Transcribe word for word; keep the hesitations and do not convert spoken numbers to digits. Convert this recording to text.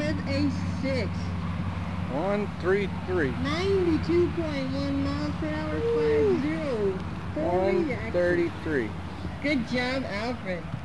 with a six. one three three. ninety-two point one miles per hour, five zero. one thirty-three. Good job, Alfred.